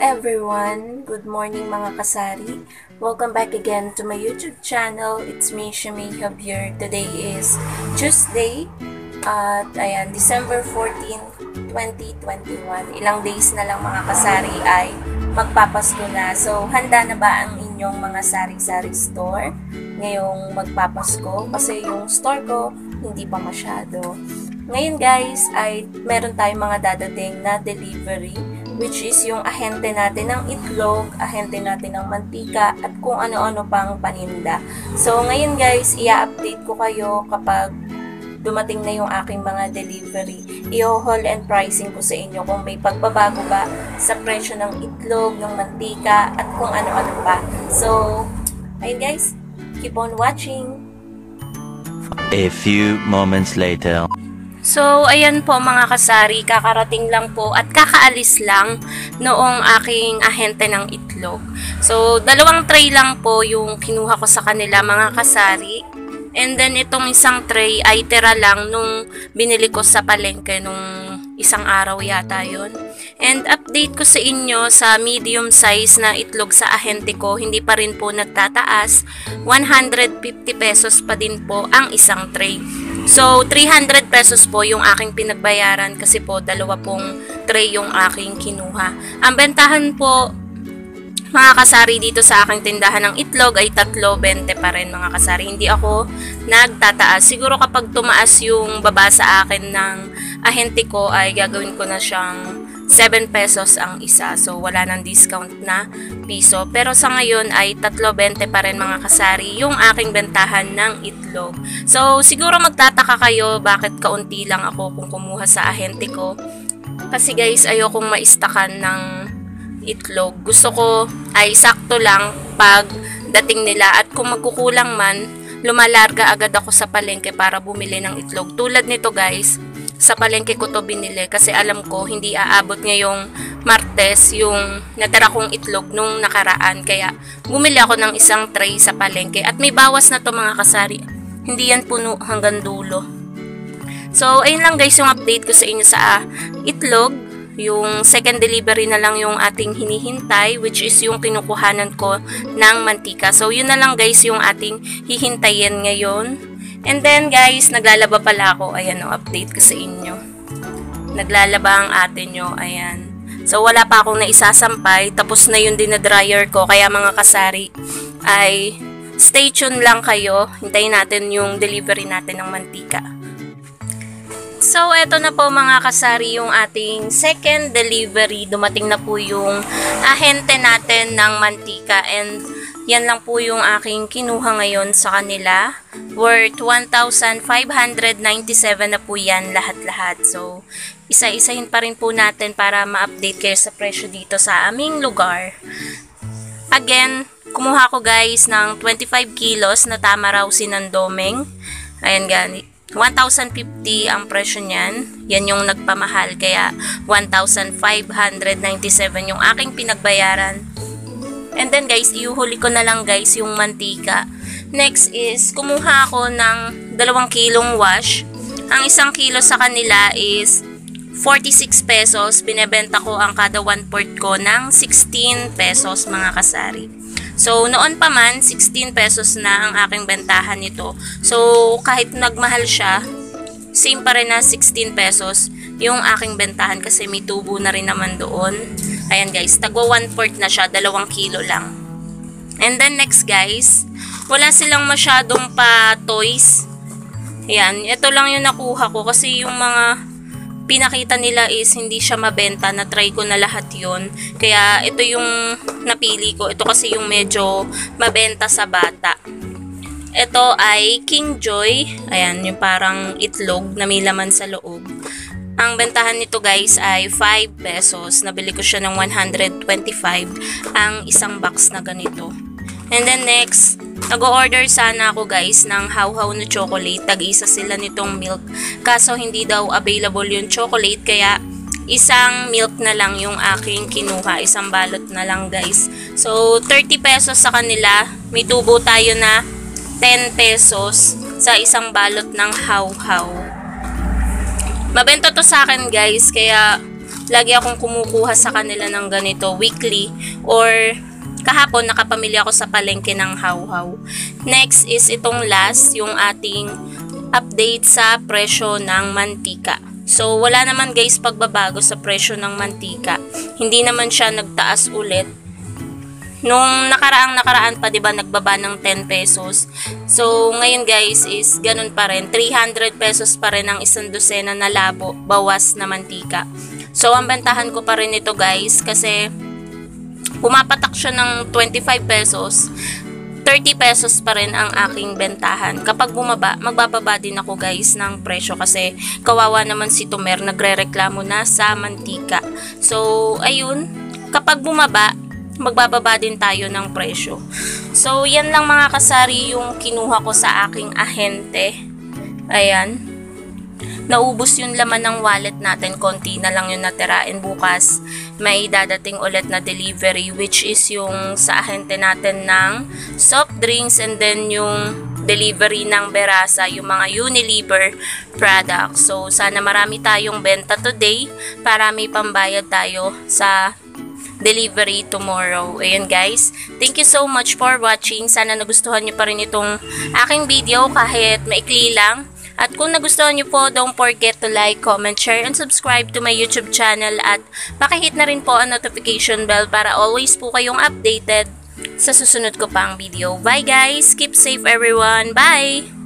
everyone! Good morning mga kasari! Welcome back again to my YouTube channel. It's me, Shami Javier. Today is Tuesday at ayan, December 14, 2021. Ilang days na lang mga kasari ay magpapasko na. So, handa na ba ang inyong mga sari-sari store ngayong magpapasko? Kasi yung store ko hindi pa masyado. Ngayon guys ay meron tayong mga dadating na delivery, which is yung ahente natin ng itlog, ahente natin ng mantika, at kung ano-ano pang paninda. So, ngayon guys, i-update ko kayo kapag dumating na yung aking mga delivery. I-haul and pricing ko sa inyo kung may pagbabago ba sa presyo ng itlog, ng mantika, at kung ano-ano pa. So, ayun guys, keep on watching! A few moments later. So, ayan po mga kasari, kakarating lang po at kakaalis lang noong aking ahente ng itlog. So, 2 tray lang po yung kinuha ko sa kanila mga kasari. And then, itong isang tray ay tira lang nung binili ko sa palengke nung isang araw yata yun. And update ko sa inyo sa medium size na itlog sa ahente ko, hindi pa rin po nagtataas. 150 pesos pa din po ang isang tray. So, 300 pesos po yung aking pinagbayaran kasi po 2 pong tray yung aking kinuha. Ang bentahan po mga kasari dito sa aking tindahan ng itlog ay 3.20 pa rin mga kasari. Hindi ako nagtataas. Siguro kapag tumaas yung baba sa akin ng ahente ko ay gagawin ko na siyang 7 pesos ang isa. So, wala nang discount na piso. Pero sa ngayon ay 3.20 pa rin mga kasari yung aking bentahan ng itlog. So, siguro magtataka kayo bakit kaunti lang ako kung kumuha sa ahente ko. Kasi guys, ayokong maistakan ng itlog. Gusto ko ay sakto lang pag dating nila. At kung magkukulang man, lumalarga agad ako sa palengke para bumili ng itlog. Tulad nito guys, sa palengke ko to binili kasi alam ko hindi aabot ngayong Martes yung natira kong itlog nung nakaraan. Kaya bumili ako ng isang tray sa palengke at may bawas na to mga kasari. Hindi yan puno hanggang dulo. So ayun lang guys yung update ko sa inyo sa itlog. Yung second delivery na lang yung ating hinihintay, which is yung kinukuhanan ko ng mantika. So yun na lang guys yung ating hihintayin ngayon. And then guys, naglalaba pala ako. Ayan o, update ko sa inyo. Naglalaba ang ate nyo. Ayan. So wala pa akong naisasampay. Tapos na yung dinadryer ko. Kaya mga kasari ay stay tuned lang kayo. Hintayin natin yung delivery natin ng mantika. So eto na po mga kasari yung ating second delivery. Dumating na po yung ahente natin ng mantika. And yan lang po yung aking kinuha ngayon sa kanila. Worth 1,597 na po yan lahat-lahat. So, isa-isahin pa rin po natin para ma-update kayo sa presyo dito sa aming lugar. Again, kumuha ko guys ng 25 kilos na tama raw sinandomeng. Ayan ganit. 1,050 ang presyo niyan. Yan yung nagpamahal. Kaya 1,597 yung aking pinagbayaran. And then guys, iuhuli ko na lang guys yung mantika. Next is, kumuha ako ng 2 kilong wash. Ang 1 kilo sa kanila is 46 pesos. Binebenta ko ang kada 1/4 ko ng 16 pesos mga kasari. So, noon pa man, 16 pesos na ang aking bentahan nito. So, kahit nagmahal siya, same pa rin na 16 pesos yung aking bentahan kasi may tubo na rin naman doon. Ayan guys, tagwa 1/4 na siya, 2 kilo lang. And then next guys, wala silang masyadong pa toys. Ayan, ito lang yung nakuha ko kasi yung mga pinakita nila is hindi siya mabenta. Na-try ko na lahat yon. Kaya ito yung napili ko. Ito kasi yung medyo mabenta sa bata. Ito ay King Joy. Ayan, yung parang itlog na may laman sa loob. Ang bentahan nito guys ay 5 pesos. Nabili ko siya ng 125 ang isang box na ganito. And then next, nag-order sana ako guys ng hawhaw na chocolate. Tag-isa sila nitong milk. Kaso hindi daw available yung chocolate kaya isang milk na lang yung aking kinuha. Isang balot na lang guys. So 30 pesos sa kanila. May tubo tayo na 10 pesos sa isang balot ng hawhaw. Mabenta to sa akin guys, kaya lagi akong kumukuha sa kanila ng ganito weekly, or kahapon nakapamili ako sa palengke ng hawhaw. Next is itong last, yung ating update sa presyo ng mantika. So, wala naman guys pagbabago sa presyo ng mantika. Hindi naman siya nagtaas ulit. Nung nakaraan pa, 'di ba, nagbaba ng 10 pesos. So, ngayon guys is ganun pa rin. 300 pesos pa rin ang isang dosena na labo, bawas na mantika. So, ang bentahan ko pa rin ito guys kasi pumapatak siya ng 25 pesos. 30 pesos pa rin ang aking bentahan. Kapag bumaba, magbababa din ako guys ng presyo kasi kawawa naman si Tomer, nagrereklamo na sa mantika. So, ayun, kapag bumaba, magbababa din tayo ng presyo. So, yan lang mga kasari yung kinuha ko sa aking ahente. Ayan. Naubos yung laman ng wallet natin, konti na lang yung natirain. Bukas may dadating ulit na delivery, which is yung sa ahente natin ng soft drinks, and then yung delivery ng Berasa, yung mga Unilever products. So sana marami tayong benta today para may pambayad tayo sa delivery tomorrow. Ayun guys, thank you so much for watching. Sana nagustuhan nyo pa rin itong aking video kahit maikli lang. At kung nagustuhan nyo po, don't forget to like, comment, share, and subscribe to my YouTube channel. At pakihit na rin po ang notification bell para always po kayong updated sa susunod ko pang video. Bye guys! Keep safe everyone! Bye!